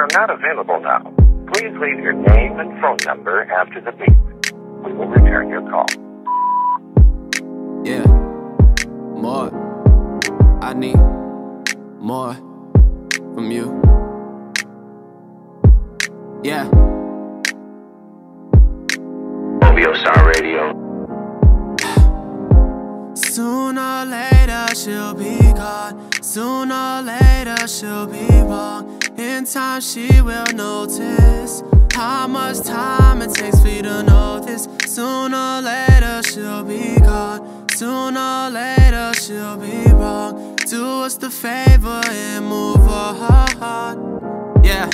are not available now. Please leave your name and phone number after the beep. We will return your call. Yeah, more. I need more from you. Yeah. OVO Star Radio. Sooner or later she'll be gone. Sooner or later she'll be wrong. In time she will notice how much time it takes for you to know this. Sooner or later she'll be gone. Sooner or later she'll be wrong. Do us the favor and move on. Yeah.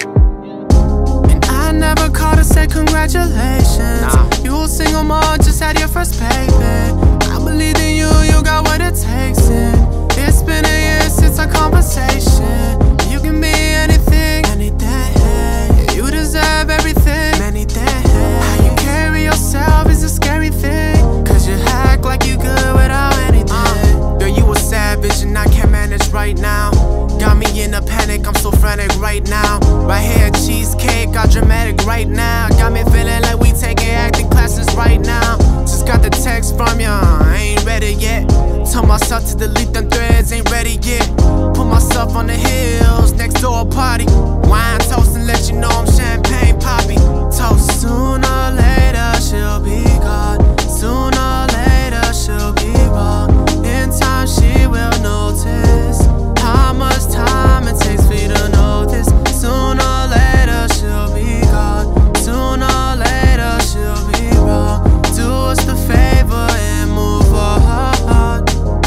And I never called to say congratulations. You a single mom, just had your first baby. I believe in you, you got what it takes. And it's been a year since our conversation. You can be anything, anything. You deserve everything, anything. How you carry yourself is a scary thing. Cause you act like you good without anything. Girl, you a savage and I can't manage right now. Got me in a panic, I'm so frantic right now. Right here, cheesecake, got dramatic right now. Got me feeling like we taking acting classes right now. Just got the text from ya, I ain't ready yet. Told myself to delete them threads, ain't ready yet. Put myself on the hills, next door party. Wine toast and let you know I'm champagne poppy. Toast. Sooner or later she'll be gone. Sooner or later she'll be wrong. In time she will notice how much time it takes for you to know this. Sooner or later she'll be gone. Sooner or later she'll be wrong. Do us the favor and move on.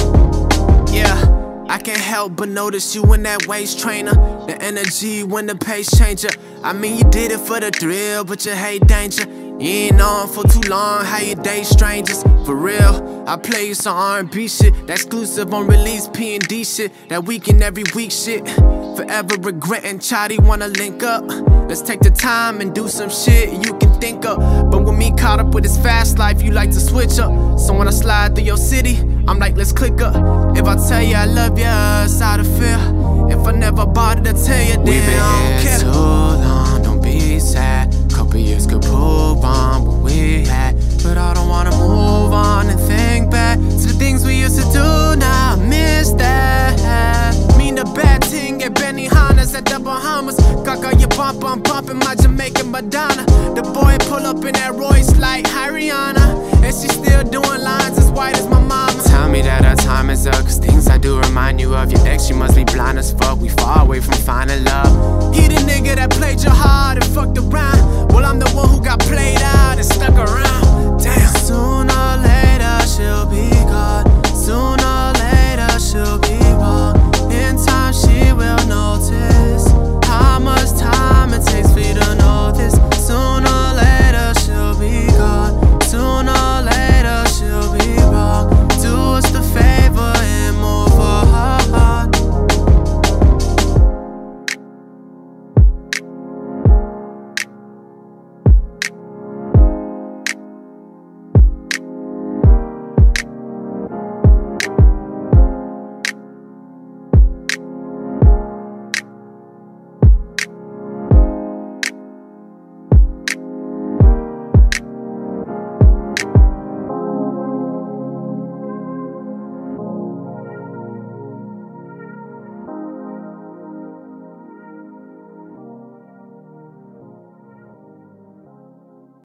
Yeah, I can't help but notice you in that waist trainer. The energy when the pace changer. I mean you did it for the thrill, but you hate danger. You ain't known for too long how you date strangers. For real, I play you some R&B shit. That exclusive on release P&D shit. That weekend every week shit. Forever regretting, Chotty wanna link up. Let's take the time and do some shit you can think of. But with me caught up with this fast life, you like to switch up. So when I slide through your city, I'm like, let's click up. If I tell you I love you, it's out of fear. If I never bothered to tell you, then I don't care. Too long, don't be sad. Couple years could prove on what we had. But I don't wanna move on and think back to the things we used to do. Now I miss that. Mean the bad thing at Benny Hanna's at the Bahamas. Gaga, you bumpin' my Jamaican Madonna. The boy pull up in that Royce like Rihanna. And she still doing lines as white as my mama. Tell me that our time is up, cause things I do remind you of your ex. You must be blind as fuck, we far away from finding love. He the nigga that played your heart and fucked around. Well, I'm the one who got played out and stuck around. Damn. Sooner or later she'll be gone. Sooner or